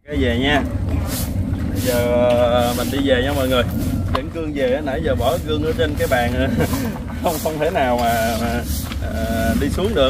Cái về nha. Bây giờ mình đi về nha mọi người. Dẫn Cương về, nãy giờ bỏ Cương ở trên cái bàn không thể nào mà đi xuống được.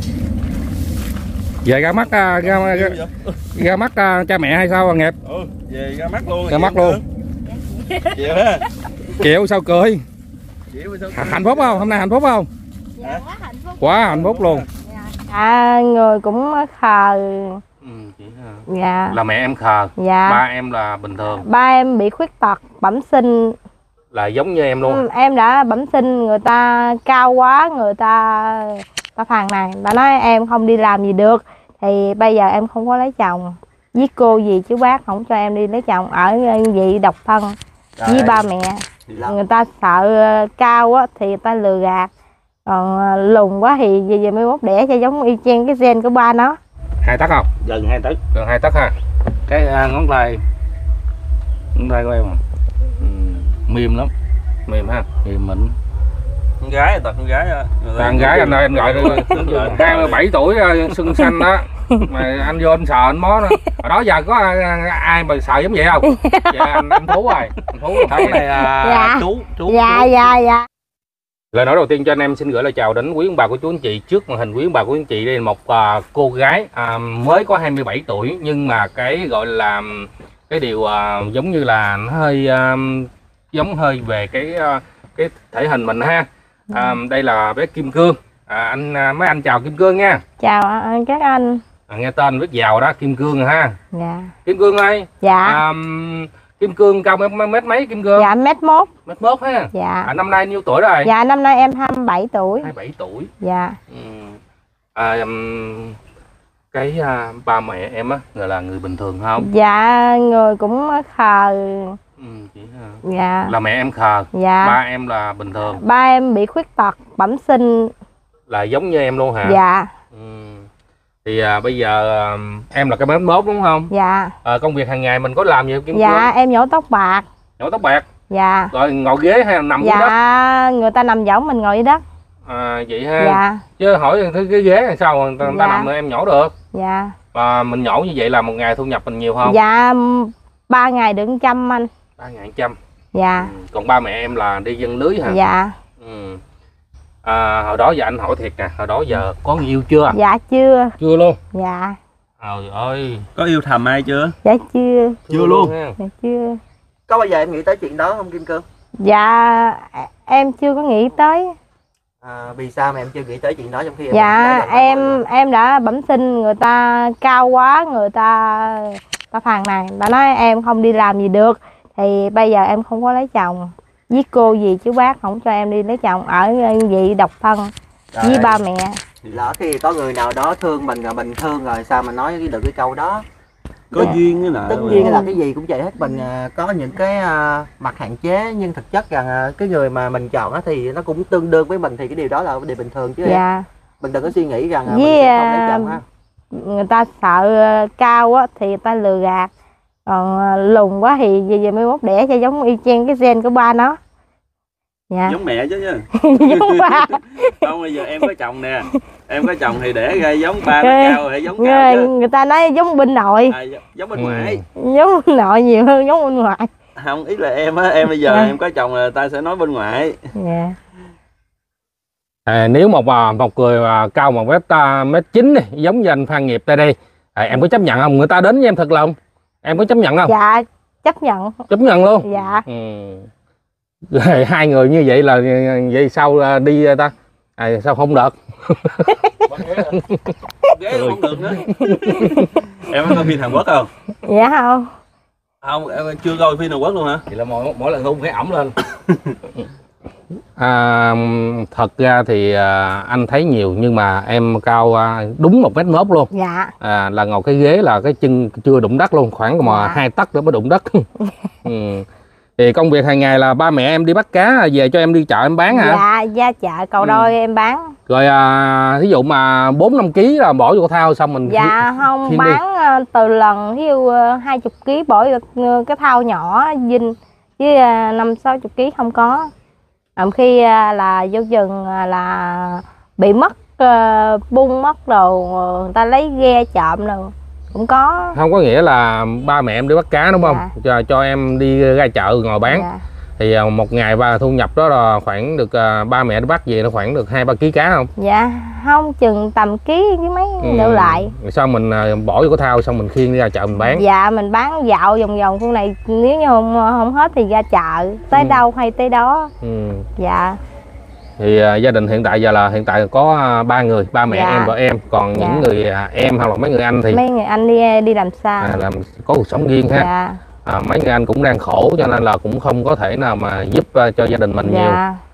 Về ra mắt ra mắt cha mẹ hay sao Nghiệp? Về ra mắt luôn. Ra mắt luôn. Chịu ha. Chịu sao cười? Hạnh phúc không? Hôm nay hạnh phúc không? Dạ, quá hạnh phúc. Quá hạnh phúc luôn. Người cũng khờ. Dạ. Là mẹ em khờ. Dạ. Ba em là bình thường. Ba em bị khuyết tật bẩm sinh. Là giống như em luôn. Em đã bẩm sinh, người ta cao quá, người ta phàn nàn, ta nói em không đi làm gì được, thì bây giờ em không có lấy chồng. Với cô gì chứ bác không cho em đi lấy chồng, ở vị độc thân với ba mẹ. Người ta sợ cao á thì người ta lừa gạt, còn lùn quá thì về mới mốt đẻ cho giống y chang cái gen của ba nó. 2 tấc không? Gần 2 tấc. Gần 2 tấc ha. Cái ngón tay của em mềm lắm, mềm ha, mềm mịn. Con gái, con gái á. Con gái anh gọi 27 tuổi sưng xanh đó. Mà anh vô anh sợ anh mó nữa. Hồi đó giờ có ai mà sợ giống vậy không? Dạ anh Thú rồi. Anh Thú thấy này dạ. chú. Dạ. Lời nói đầu tiên cho anh em xin gửi lời chào đến quý ông bà của chú anh chị. Trước màn hình quý ông bà của anh chị đây là một cô gái mới có 27 tuổi nhưng mà cái gọi là cái điều giống như là nó hơi giống hơi về cái thể hình mình ha. Đây là bé Kim Cương. Mấy anh chào Kim Cương nha. Chào các anh. Nghe tên rất giàu đó, Kim Cương ha. Dạ. Kim Cương ơi. Dạ. Kim Cương cao mét mấy Kim Cương? Dạ mét mốt. Mét mốt ha. Dạ. Năm nay nhiêu tuổi rồi? Dạ năm nay em 27 tuổi. 27 tuổi. Dạ. Cái ba mẹ em á là người bình thường không? Dạ người cũng khờ. Dạ. Là mẹ em khờ. Dạ. Ba em là bình thường. Ba em bị khuyết tật bẩm sinh. Là giống như em luôn hả? Dạ. Thì bây giờ em là cái mét mốt đúng không? Dạ. Công việc hàng ngày mình có làm gì không Kim Dạ Cương? em nhổ tóc bạc. Nhổ tóc bạc. Dạ. Rồi ngồi ghế hay là nằm dưới đất? Dạ người ta nằm võng mình ngồi dưới đất. Vậy ha. Dạ. Chứ hỏi cái ghế là sao người ta Dạ. nằm em nhổ được? Dạ. Và mình nhổ như vậy là một ngày thu nhập mình nhiều không? Dạ 3 ngày được 100 anh. 3 ngày 100. Dạ. Còn ba mẹ em là đi dân lưới hả? Dạ. Hồi đó giờ anh hỏi thiệt nè, hồi đó giờ có người yêu chưa? Dạ chưa. Chưa luôn. Dạ. Trời ơi. Có yêu thầm ai chưa? Dạ chưa. Chưa luôn. Dạ chưa. Có bao giờ em nghĩ tới chuyện đó không Kim Cương? Dạ em chưa có nghĩ tới. Vì sao mà em chưa nghĩ tới chuyện đó trong khi dạ em đã bẩm sinh, người ta cao quá, người ta phàn nàn, ta nói em không đi làm gì được, thì bây giờ em không có lấy chồng. Với cô gì chứ bác không cho em đi lấy chồng, ở vị độc thân với ba mẹ. Lỡ khi có người nào đó thương mình rồi mình thương rồi sao mà nói được cái câu đó? Có duyên nữa nè. Tất nhiên là cái gì cũng vậy hết, mình có những cái mặt hạn chế, nhưng thực chất rằng cái người mà mình chọn đó thì nó cũng tương đương với mình, thì cái điều đó là điều bình thường chứ. Dạ. Mình đừng có suy nghĩ rằng mình sẽ không lấy chồng ha. Người ta sợ cao á thì người ta lừa gạt, còn lùn quá thì về mới mốt đẻ cho giống y chang cái gen của ba nó. Dạ. Giống mẹ chứ nha. Giống ba. Không, bây giờ em có chồng nè, em có chồng thì để ra giống ba nó cao hay giống cao chứ. Người ta nói giống bên nội. Giống bên ngoại. Giống bên nội nhiều hơn giống bên ngoại. Không, ý là em á, em bây giờ em có chồng là ta sẽ nói bên ngoại. Dạ. Nếu một người cao 1m9 giống như anh Phan Nghiệp đây đi, em có chấp nhận không? Người ta đến với em thật lòng, em có chấp nhận không? Dạ chấp nhận. Chấp nhận luôn. Dạ. Hai người như vậy là vậy sao đi ta? Sao không được? Ghế không được nữa. Em có coi phim Hàn Quốc không? Dạ không. Không, em chưa coi phim Hàn Quốc luôn hả? Thì là mỗi lần hôn cái ổng lên. Thật ra thì anh thấy nhiều nhưng mà em cao đúng 1m1 luôn. Dạ. Là ngồi cái ghế là cái chân chưa đụng đất luôn, khoảng mà 2 tấc nữa mới đụng đất. Thì công việc hàng ngày là ba mẹ em đi bắt cá về cho em đi chợ em bán hả? Dạ, ra chợ Cầu Đôi em bán. Rồi ví dụ mà 4-5 kg là bỏ vô thao xong mình dạ không bán từ lần ví dụ 20 kg bỏ vô cái thao nhỏ dinh, với 50-60 kg không có. Khi là vô rừng là bị mất bung mất đồ, người ta lấy ghe trộm rồi cũng có. Không có nghĩa là ba mẹ em đi bắt cá đúng không? Cho em đi ra chợ ngồi bán. Thì một ngày ba thu nhập đó là khoảng được ba mẹ đi bắt về nó khoảng được 2-3 kg cá không? Dạ không, chừng tầm ký với mấy đổ lại. Xong mình bỏ vô cái thao xong mình khiêng đi ra chợ mình bán. Dạ mình bán dạo vòng vòng khu này, nếu như không hết thì ra chợ tới đâu hay tới đó. Dạ. Thì gia đình hiện tại giờ là hiện tại có 3 người, ba mẹ em và em, còn những người em hoặc là mấy người anh thì mấy người anh đi làm xa, làm có cuộc sống riêng ha. Mấy người anh cũng đang khổ cho nên là cũng không có thể nào mà giúp cho gia đình mình nhiều.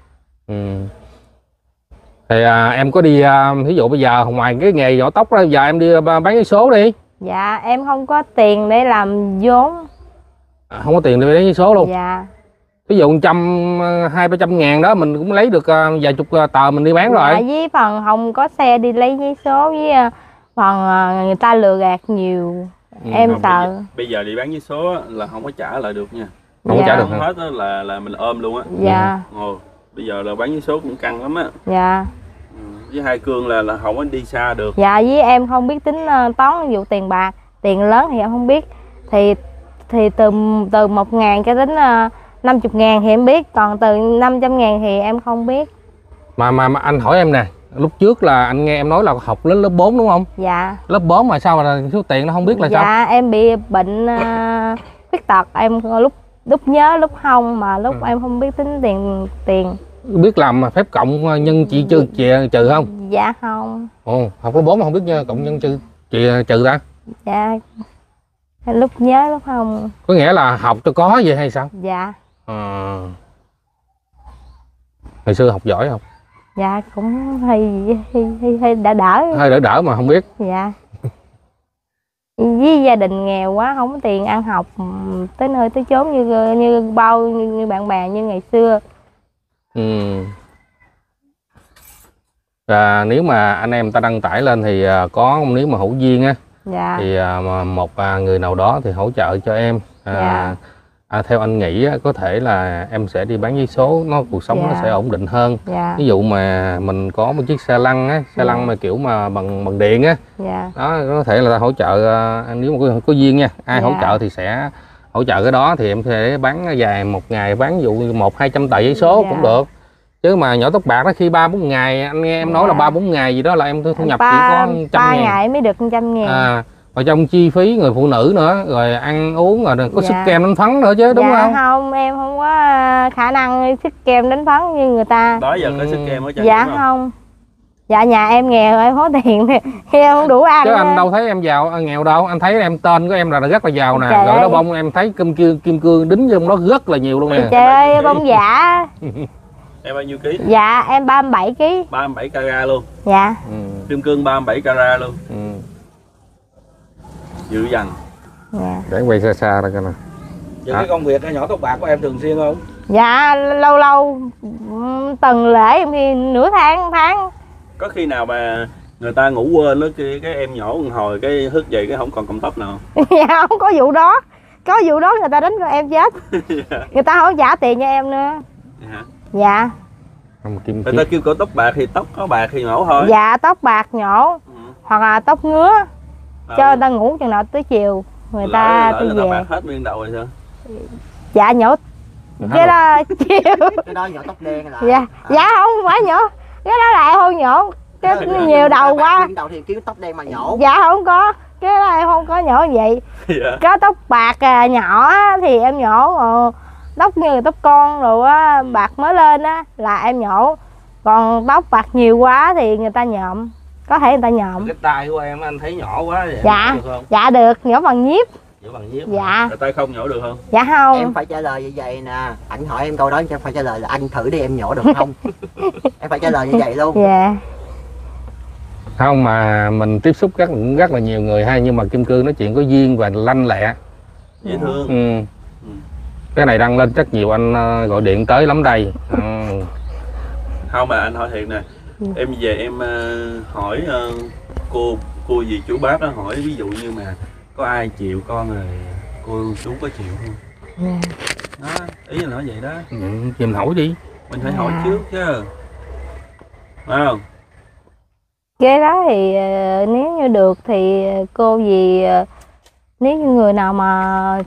Thì em có đi ví dụ bây giờ ngoài cái nghề vỏ tóc đó, giờ em đi bán vé số đi. Dạ em không có tiền để làm vốn. Không có tiền để bán vé số luôn. Dạ. Ví dụ 100-200-300 ngàn đó mình cũng lấy được vài chục tờ mình đi bán rồi. Với phần không có xe đi lấy vé số, với phần người ta lừa gạt nhiều. Em sợ. Bây giờ đi bán vé số là không có trả lại được nha. Không có trả được hết đó là mình ôm luôn á. Dạ. Bây giờ là bán vé số cũng căng lắm á. Dạ. Với hai Cương là không có đi xa được. Dạ, với em không biết tính toán vụ tiền bạc, tiền lớn thì em không biết. Thì từ 1.000 cho đến 50.000 thì em biết, còn từ 500.000 thì em không biết. Mà anh hỏi em nè, lúc trước là anh nghe em nói là học lên lớp 4 đúng không? Dạ. Lớp 4 mà sao mà số tiền nó không biết là sao? Dạ em bị bệnh khuyết tật, em lúc nhớ lúc không, mà lúc em không biết tính tiền. Biết làm phép cộng nhân chỉ trừ không? Dạ không. Học lớp 4 mà không biết cộng nhân trừ ta? Dạ lúc nhớ lúc không. Có nghĩa là học cho có vậy hay sao? Dạ. Hồi xưa học giỏi không? Dạ cũng hơi đỡ. Hơi đỡ mà không biết. Dạ. Với gia đình nghèo quá, không có tiền ăn học tới nơi tới chốn như bạn bè như ngày xưa. Và nếu mà anh em ta đăng tải lên thì có nếu mà hữu duyên á, thì một người nào đó thì hỗ trợ cho em. Theo anh nghĩ có thể là em sẽ đi bán vé số, cuộc sống nó sẽ ổn định hơn. Ví dụ mà mình có một chiếc xe lăn á, xe lăn mà kiểu mà bằng điện á, đó có thể là ta hỗ trợ. Nếu mà có duyên nha, ai hỗ trợ thì sẽ hỗ trợ cái đó, thì em sẽ bán dài một ngày bán ví dụ 100-200 tờ giấy số cũng được. Chứ mà nhỏ tóc bạc đó khi 3-4 ngày, anh nghe em nói là 3-4 ngày gì đó là em thu nhập chỉ có 100 ngàn. 3 ngày mới được 100 ngàn. Và trong chi phí người phụ nữ nữa, rồi ăn uống, rồi có sức kem đánh phấn nữa chứ đúng không? Không, em không có khả năng sức kem đánh phấn như người ta. Đó giờ có sức kem ở trên. Dạ không. Dạ nhà em nghèo, em có tiền em không đủ ăn. Chứ anh đâu thấy em giàu nghèo đâu, anh thấy em tên của em là rất là giàu nè. Rồi đó bông em thấy kim cương đính trong đó rất là nhiều luôn nè. Trời ơi bông giả. Em bao nhiêu ký? Dạ em 37 kg. 37 carat luôn. Dạ. Kim cương 37 carat luôn. Dữ dằn. Để quay xa xa ra coi nè. Những cái công việc nhỏ tóc bạc của em thường xuyên không? Dạ lâu lâu tuần lễ thì nửa tháng. Có khi nào mà người ta ngủ quên đó cái em nhỏ một hồi cái thức dậy cái không còn cọng tóc nào? Dạ không có vụ đó. Có vụ đó người ta đánh con em chết. Người ta không trả tiền cho em nữa. Dạ. Người ta kêu cổ tóc bạc thì tóc có bạc thì nhổ thôi. Dạ tóc bạc nhổ. Hoặc là tóc ngứa. Cho người ta ngủ chừng nào tới chiều người ta về. Người ta bạc hết nguyên đầu rồi sao? Dạ nhổ. Cái đó chiều. Cái đó nhổ tóc đen là. Dạ không phải nhổ. Cái đó là em không nhổ. Cái nhiều đầu quá. Đầu thì kiếm tóc đen mà nhổ. Dạ không có. Cái đó em không có nhổ như vậy. Có tóc bạc nhỏ thì em nhổ. Tóc như tóc con rồi á, bạc mới lên á là em nhổ. Còn tóc bạc nhiều quá thì người ta nhộm. Có thể người ta nhộm. Cái tay của em anh thấy nhỏ quá vậy. Dạ. Được không? Dạ được, nhổ bằng nhíp. Nhổ bằng nhíp. Dạ. Rồi tay không nhổ được không? Dạ không. Em phải trả lời như vậy nè. Anh hỏi em câu đó em phải trả lời là anh thử đi em nhổ được không? Em phải trả lời như vậy luôn. Dạ. Không mà mình tiếp xúc rất là nhiều người ha, nhưng mà Kim Cương nói chuyện có duyên và lanh lẹ. Dễ thương. Cái này đăng lên rất nhiều anh gọi điện tới lắm đây. Không mà anh hỏi thiệt nè, em về em hỏi cô dì chú bác đó, hỏi ví dụ như mà có ai chịu con rồi cô chú có chịu không? Đó, ý là nói vậy đó. Tìm hỏi đi. Mình phải hỏi trước chứ. Phải không? Cái đó thì nếu như được thì cô dì nếu như người nào mà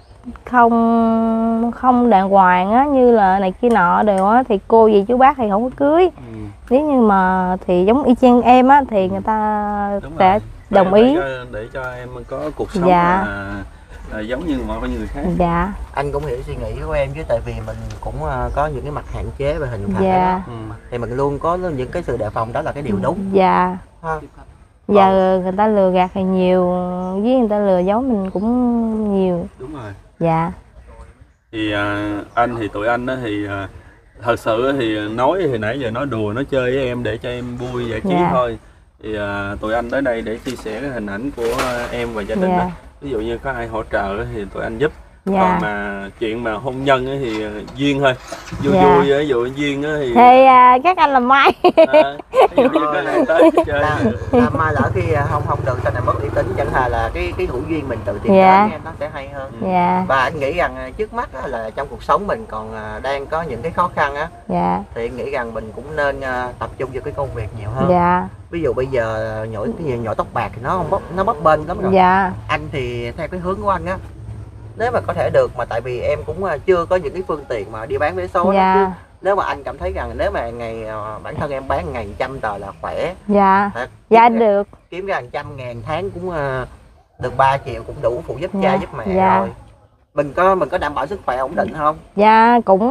không không đàng hoàng á, như là này kia nọ đều á, thì cô dì chú bác thì không có cưới. Nếu như mà thì giống y chang em á thì người ta Đúng sẽ rồi. đồng ý. Để cho em có cuộc sống Dạ. giống như mọi người khác. Dạ. Anh cũng hiểu suy nghĩ của em chứ, tại vì mình cũng có những cái mặt hạn chế về hình thể Dạ. đó. Thì mình luôn có những cái sự đề phòng, đó là cái điều đúng Dạ. ha. Giờ người ta lừa gạt thì nhiều, với người ta lừa dối mình cũng nhiều. Đúng rồi. Dạ. Thì anh thì tụi anh á thì thật sự thì nói thì nãy giờ nói đùa nói chơi với em để cho em vui giải trí Dạ. thôi. Thì tụi anh tới đây để chia sẻ cái hình ảnh của em và gia đình Dạ. đó. Ví dụ như có ai hỗ trợ thì tụi anh giúp. Dạ. Còn mà chuyện mà hôn nhân ấy thì duyên thôi, vui Dạ. vui ví dụ duyên á thì Các anh làm mai. ví dụ như cái này tới chơi Mai lỡ khi không được sau này mất uy tín, chẳng hạn là cái hữu duyên mình tự tìm Dạ. đến em, nó sẽ hay hơn. Dạ. Và anh nghĩ rằng trước mắt á, là trong cuộc sống mình còn đang có những cái khó khăn á, Dạ. thì anh nghĩ rằng mình cũng nên tập trung vào cái công việc nhiều hơn. Dạ. Ví dụ bây giờ nhổ tóc bạc thì nó bấp bênh lắm rồi. Dạ. Anh thì theo cái hướng của anh á, nếu mà có thể được, mà tại vì em cũng chưa có những cái phương tiện mà đi bán vé số đó, chứ Dạ. nếu mà anh cảm thấy rằng nếu mà ngày bản thân em bán ngày 100 tờ là khỏe. Dạ. Thật, Dạ kiếm ra- được. kiếm ra 100.000 tháng cũng được 3 triệu cũng đủ phụ giúp cha Dạ. giúp mẹ Dạ. rồi. Mình có đảm bảo sức khỏe ổn định không? Dạ cũng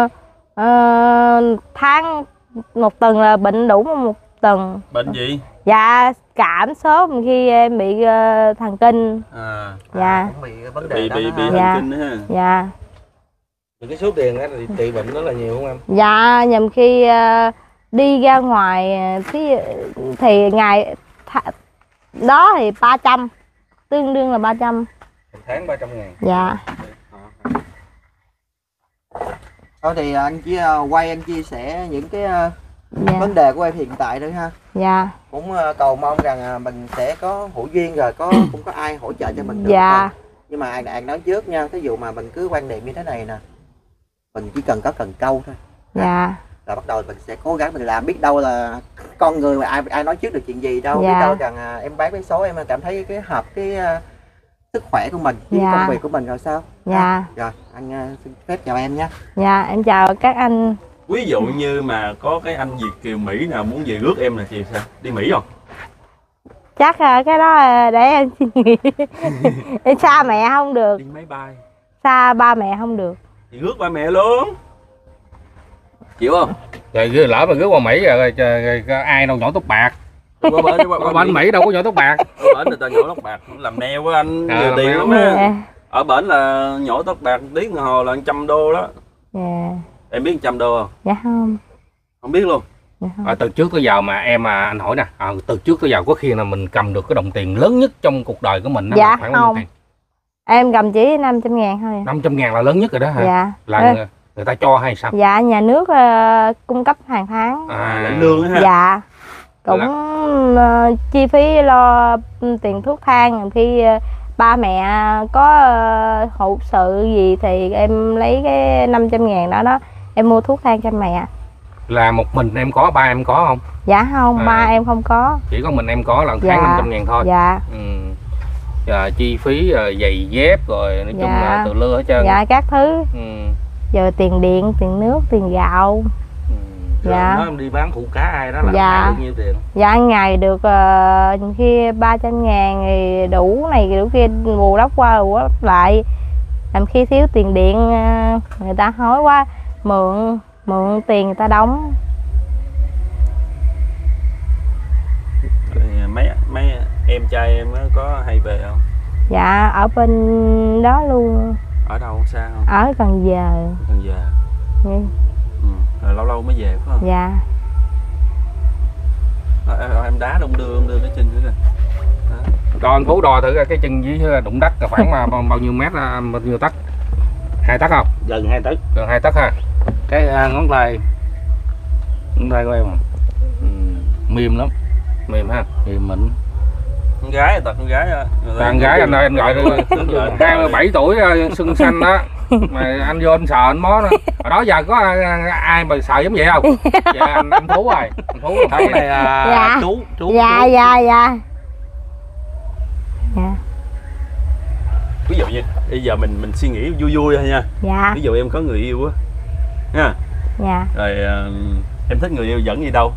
tháng một tuần là bệnh đủ một tuần. bệnh gì? Dạ cảm sốt khi em bị thần kinh. Dạ. Cũng bị vấn đề Bị đó bị đó bị ha. thần Dạ. kinh nữa ha. Dạ. Cái số tiền đó thì trị bệnh đó là nhiều không em? Dạ nhầm khi đi ra ngoài thì ngày đó thì 300, tương đương là 300. Một tháng 300.000. Dạ. Thôi thì anh chỉ quay anh chia sẻ những cái Dạ. vấn đề của em hiện tại thôi ha. Dạ. Cũng cầu mong rằng mình sẽ có hữu duyên rồi cũng có ai hỗ trợ cho mình được. Dạ. thôi. Nhưng mà anh nói trước nha, ví dụ mà mình cứ quan niệm như thế này nè, mình chỉ cần có cần câu thôi. Dạ. Là bắt đầu mình sẽ cố gắng mình làm, biết đâu là con người mà ai nói trước được chuyện gì đâu. Dạ. Biết đâu rằng em bán vé số em cảm thấy cái hợp cái sức khỏe của mình với Dạ. công việc của mình rồi sao. Dạ. Rồi anh xin phép chào em nhé. Dạ em chào các anh. Ví dụ như mà có cái anh Việt kiều Mỹ nào muốn về rước em là thì sao? Đi Mỹ không? Chắc cái đó để em suy nghĩ. Em xa mẹ không được, Đi máy bay xa ba mẹ không được. thì rước ba mẹ luôn. Chịu không? Rồi lỡ mà rước qua Mỹ rồi ai đâu nhổ tóc bạc. Qua bên Mỹ đâu có nhổ tóc bạc. Ở bển người ta nhổ tóc bạc làm neo của anh nhiều làm tiền neo. lắm á. Dạ. Ở bển là nhổ tóc bạc tiếng đồng hồ là 100 đô đó. Dạ. Em biết 100 đô không? Dạ không. Không biết luôn. Dạ không. Từ trước tới giờ mà anh hỏi nè, từ trước tới giờ có khi nào mình cầm được cái đồng tiền lớn nhất trong cuộc đời của mình đó Dạ là khoảng bao không. nhiêu tiền? Em cầm chỉ 500.000 thôi. 500.000 là lớn nhất rồi đó hả? Dạ. Là người ta cho hay sao? Dạ nhà nước cung cấp hàng tháng. Lãnh lương á ha. Dạ. Cũng chi phí lo tiền thuốc thang, khi ba mẹ có hậu sự gì thì em lấy cái 500.000 đó em mua thuốc thang cho mẹ. Là một mình em có, ba em có không? Dạ không, ba em không có. Chỉ có mình em có là tháng Dạ. 500.000 thôi. Dạ. Chi phí giày dép rồi nói chung Dạ. là tự lưa hết trơn. Dạ các thứ. Giờ tiền điện, tiền nước, tiền gạo. Dạ. Nói em đi bán phụ cá ai đó là Dạ. được nhiêu tiền? Dạ ngày được khi 300.000 thì đủ này đủ kia, bù đắp qua bù đắp lại. Làm khi thiếu tiền điện người ta hối quá mượn tiền người ta đóng. Mấy em trai em có hay về không? Dạ ở bên đó luôn. Ở đâu xa không? Ở Cần Giờ. Cần Giờ. Rồi lâu lâu mới về phải không? Dạ. Em đá đông đưa cái chân nữa kìa. Đo anh Phú đo thử cái chân với đụng đất là khoảng bao nhiêu mét, bao nhiêu tấc? 2 tấc không? Gần 2 tấc. Gần 2 tấc ha. Cái ngón tay của em mềm lắm, mềm ha, mềm mịn. Con gái tật con gái à. Con gái anh ơi, anh gọi 27 tuổi sưng xanh đó. Mà anh vô anh sợ anh mó nữa. Ở đó giờ có ai mà sợ giống vậy không? Dạ anh Phú rồi. Anh Phú thấy này Dạ. chú. Dạ. Dạ. Dạ. Dạ. ví dụ như bây giờ mình suy nghĩ vui vui thôi nha. Dạ. Ví dụ em có người yêu á nha, Dạ. rồi em thích người yêu dẫn đi đâu?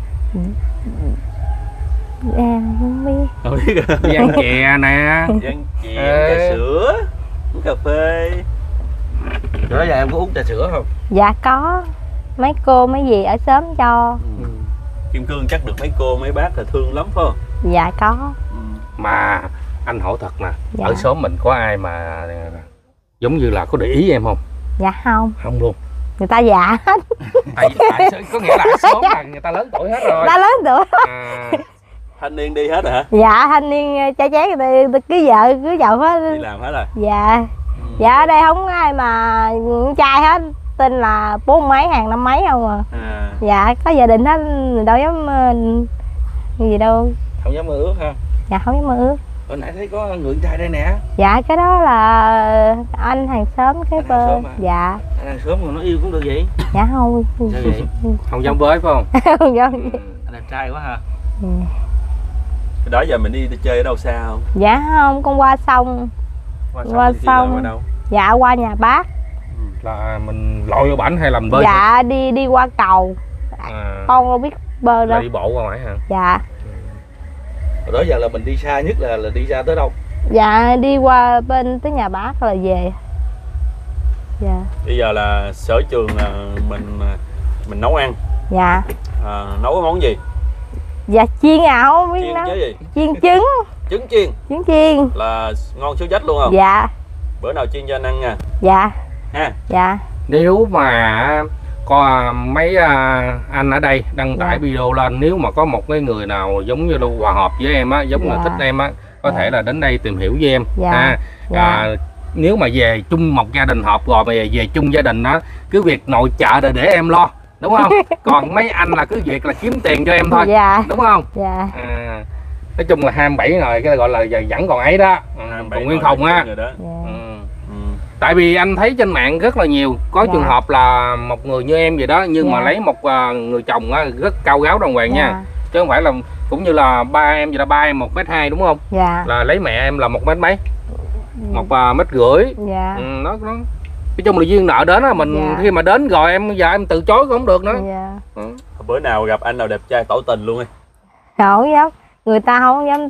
Em không biết. Không biết. Đi ăn chè nè. Ăn chè, trà sữa, uống cà phê. Rồi đó giờ em có uống trà sữa không? Dạ có. Mấy cô mấy dì ở xóm cho. Kim Cương chắc được mấy cô mấy bác là thương lắm phải không? Dạ có. Mà anh hỏi thật nè, Dạ. ở xóm mình có ai mà giống như là có để ý em không? Dạ không. Không luôn. Người ta già hết. Tại có nghĩa là ở xóm là người ta lớn tuổi hết rồi. Ta lớn tuổi. À, Thanh niên đi hết rồi hả? Dạ thanh niên trai tráng người ta cưới vợ hết. Đi làm hết rồi. Dạ. Dạ ở đây không có ai mà con trai hết. Tên là 40 mấy hàng 50 mấy không à. Dạ có gia đình hết, đâu dám gì đâu. không dám mơ ước ha. Dạ không dám mơ ước. Hồi nãy thấy có người con trai đây nè. Dạ cái đó là anh hàng xóm cái Anh hàng xóm à? Dạ. Anh hàng xóm mà nó yêu cũng được vậy? Dạ không. Sao vậy? Không dám với phải không? Không dám. Anh đẹp trai quá ha. Đó giờ mình đi chơi ở đâu xa không? Dạ không, con qua sông. Qua đi sông. qua đâu? Dạ qua nhà bác. Là mình lội vô bển hay là mình bơi? Dạ đi qua cầu. À, Con không biết bơi là đâu. đi bộ qua ngoài hả? Dạ. Rồi đó giờ là mình đi xa nhất là đi xa tới đâu? Dạ đi qua bên tới nhà bác là về. Dạ. Bây giờ là sở trường là mình nấu ăn. Dạ. Nấu cái món gì? Dạ chiên không biết Chiên nấu. chứ gì? Chiên trứng. Trứng chiên Trứng chiên. là ngon số dách luôn không? Dạ. Bữa nào chiên cho anh ăn nha. Dạ. Ha. Dạ. Nếu mà có mấy anh ở đây đăng tải video lên, nếu mà có một cái người nào giống như là hòa hợp với em á, giống là thích em á, có thể là đến đây tìm hiểu với em. Nếu mà về chung một gia đình họp rồi mà về chung gia đình đó, cứ việc nội trợ để em lo, đúng không? Còn mấy anh là cứ việc là kiếm tiền cho em thôi. Dạ. Đúng không? Dạ. Nói chung là 27 rồi, cái gọi là vẫn còn ấy đó. Còn Nguyên Thùng á. Tại vì anh thấy trên mạng rất là nhiều, có trường hợp là một người như em vậy đó, nhưng mà lấy một người chồng á, rất cao ráo đàng hoàng nha, chứ không phải là cũng như là ba em vậy đó, ba em 1m2 đúng không? Dạ. Là lấy mẹ em là 1m mấy, 1m50. Dạ. Nó nói chung là duyên nợ đến á, mình khi mà đến rồi giờ em từ chối cũng không được nữa. Dạ. Bữa nào gặp anh nào đẹp trai tỏ tình luôn đi. Không dám, người ta không dám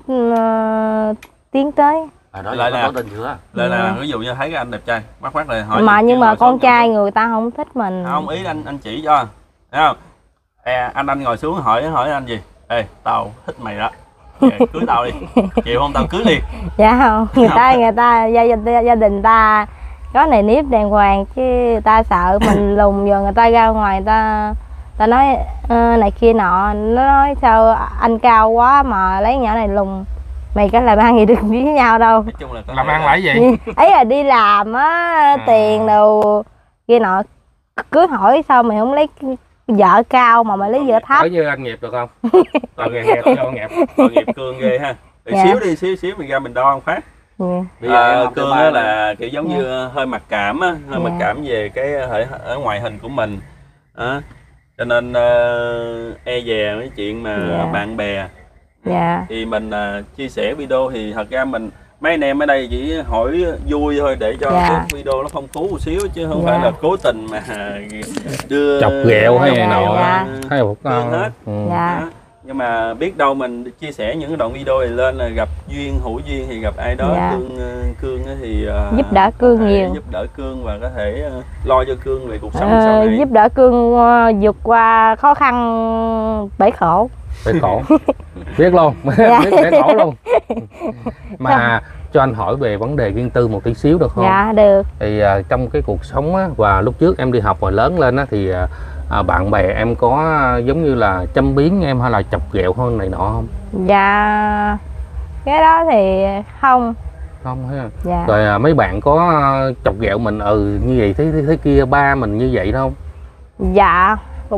tiến tới. Đó lại là tình chưa? Lại là ví dụ như thấy cái anh đẹp trai bắt lại hỏi mà nhưng mà con trai người ta không thích mình. Không, ý anh chỉ cho, thấy không? Anh ngồi xuống hỏi anh gì? Ê, tao thích mày đó, cưới tao đi, chịu không tao cưới liền. Dạ không, người ta gia đình ta có nề nếp đàng hoàng, chứ người ta sợ mình lùn, giờ người ta ra ngoài ta nói này kia nọ, nó nói sao anh cao quá mà lấy nhỏ này lùn, mày có làm ăn gì được với nhau đâu. Nói chung là làm ăn là gì? Ấy là đi làm á, tiền đồ kia nọ, cứ hỏi sao mày không lấy vợ cao mà mày lấy vợ thấp. Hỏi như anh nghiệp được không? Tội nghiệp, tội nghiệp. Tội nghiệp Cương ghê ha. Xíu mình ra mình đo ăn phát. Cương á là kiểu giống như hơi mặc cảm á, hơi mặc cảm về cái ở ngoại hình của mình. Cho nên e dè mấy chuyện mà bạn bè. Thì mình chia sẻ video thì thật ra mấy anh em ở đây chỉ hỏi vui thôi, để cho cái video nó phong phú một xíu, chứ không phải là cố tình mà đưa chọc ghẹo hay này nọ hay một hết. Nhưng mà biết đâu mình chia sẻ những cái đoạn video này lên là gặp duyên hữu duyên thì gặp ai đó Cương thì giúp đỡ Cương nhiều, giúp đỡ Cương và có thể lo cho Cương về cuộc sống sau này, giúp đỡ Cương vượt qua khó khăn bể khổ. Bể khổ biết luôn. Biết bể khổ luôn. Mà cho anh hỏi về vấn đề riêng tư một tí xíu được không? Dạ được. Thì trong cái cuộc sống á, và lúc trước em đi học rồi lớn lên á, thì bạn bè em có giống như là châm biếm em hay là chọc ghẹo hơn này nọ không? Dạ cái đó thì không ha. Dạ. Rồi mấy bạn có chọc ghẹo mình như vậy thế kia, ba mình như vậy đâu? Dạ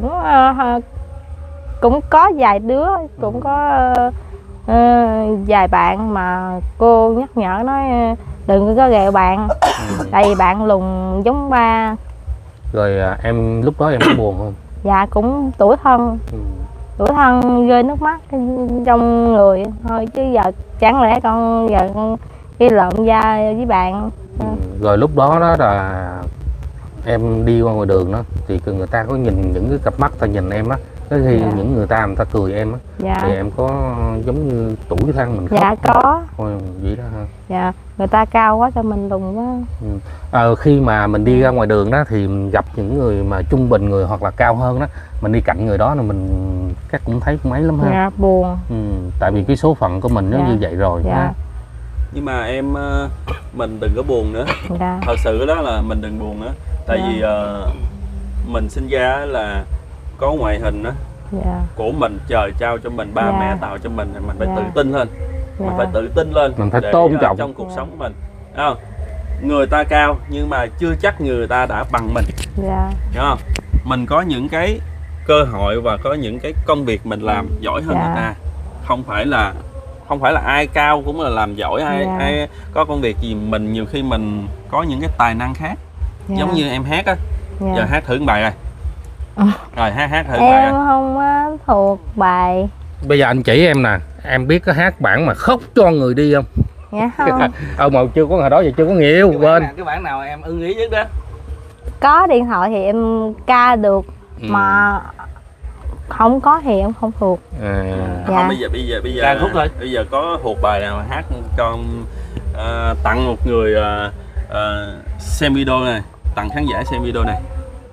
cũng có vài đứa, cũng có vài bạn mà cô nhắc nhở nói đừng có ghẹo bạn, tại vì bạn lùn giống ba. Rồi em lúc đó em có buồn không? Dạ cũng tủi thân, tủi thân rơi nước mắt trong người thôi, chứ giờ chẳng lẽ con giờ cái lộn ra với bạn. Rồi lúc đó đó là em đi qua ngoài đường đó thì người ta có nhìn những cái cặp mắt ta nhìn em á, cái khi Dạ. những người ta cười em á, Dạ. thì em có giống như tủi thân mình khóc. Dạ có. Thôi vậy đó ha. Dạ, người ta cao quá cho mình lùn quá. Khi mà mình đi ra ngoài đường đó thì mình gặp những người mà trung bình người hoặc là cao hơn đó, mình đi cạnh người đó là mình chắc cũng thấy cũng ấy lắm ha. Dạ, buồn. Tại vì cái số phận của mình nó Dạ. như vậy rồi Dạ. ha. Nhưng mà em mình đừng có buồn nữa. Dạ. Thật sự đó là mình đừng buồn nữa. Tại Dạ. vì mình sinh ra là có ngoại hình đó Dạ. của mình, trời trao cho mình, ba Dạ. mẹ tạo cho mình phải Dạ. tự tin lên. Dạ. Mình phải tự tin lên, Mình phải để, tôn trọng trong cuộc Dạ. sống của mình. Thấy không? Người ta cao nhưng mà chưa chắc người ta đã bằng mình. Dạ. Hiểu không? Mình có những cái cơ hội và có những cái công việc mình làm giỏi hơn Dạ. người ta. Không phải là ai cao cũng là làm giỏi, Dạ. ai có công việc gì, mình nhiều khi mình có những cái tài năng khác. Dạ. Giống như em hát á. Dạ. Giờ hát thử một bài rồi. Rồi hát thử bài Em rồi. không có thuộc bài. Bây giờ anh chỉ em nè, em biết cái hát bản mà khóc cho người đi không? Dạ không. Mà chưa có, hồi đó giờ chưa có nhiều quên. Cái bản nào em ưng ý nhất đó? Có điện thoại thì em ca được, mà không có thì em không thuộc. À. Dạ. Không, bây giờ Ca khúc thôi. Bây giờ có thuộc bài nào hát cho tặng một người xem video này, tặng khán giả xem video này.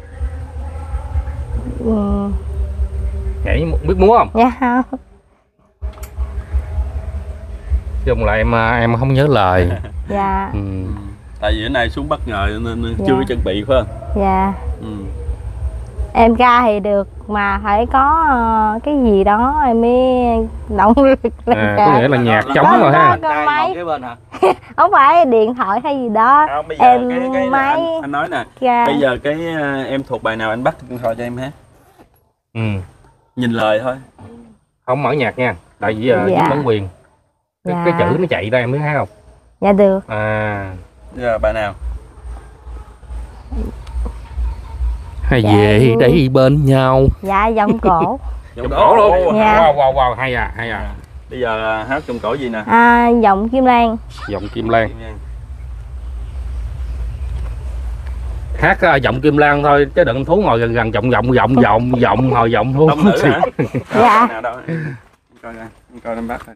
Nhảy biết múa không? Dạ không. Chung là em không nhớ lời. Dạ. Tại vì cái này xuống bất ngờ nên Dạ. chưa có chuẩn bị phải không? Dạ. Em ca thì được mà phải có cái gì đó em mới động lực lên À, ca. có nghĩa là nhạc Có- trống có- rồi ha. có máy. Cái bên hả? Không phải điện thoại hay gì đó. Không, bây giờ Em cái máy anh nói nè. ca. Bây giờ cái em thuộc bài nào anh bắt điện thoại cho em hát. Nhìn lời thôi. Không mở nhạc nha, tại vì giờ Dạ. dính bản quyền. Cái Dạ. chữ nó chạy ra em biết hát không? Dạ được. À. Giờ bài nào? Hay Dạ, về vui. đây bên nhau. Dạ giọng cổ. Giọng Cổ luôn. Dạ. Wow, hay à, hay à. Bây giờ hát trong cổ gì nè? Giọng Kim Lan. Giọng Kim Lan. Hát giọng Kim Lan thôi chứ đừng thú ngồi gần gần giọng hồi giọng thú. Đông nữ hả? Dạ. Nào đâu? Coi coi em bắt thôi.